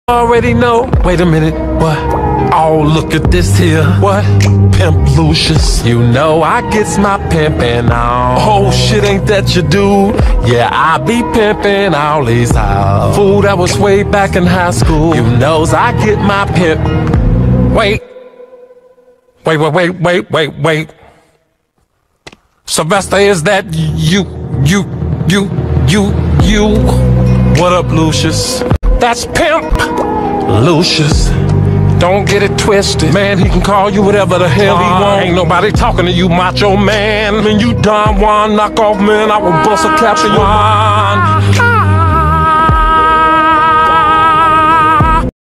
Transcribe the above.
already know. Wait a minute, what? Oh, look at this here. What? Pimp Lucius. You know I gets my pimpin' on. Oh shit, ain't that your dude? Yeah, I be pimpin' all these hoes. Fool, that was way back in high school. You knows I get my pimp. Wait. Wait. Sylvester, is that you? What up, Lucius? That's Pimp Lucius. Don't get it twisted. Man, he can call you whatever the hell he want. Ain't nobody talking to you, macho man. When you Don Juan, knock off man, I will bust a cap in your mind.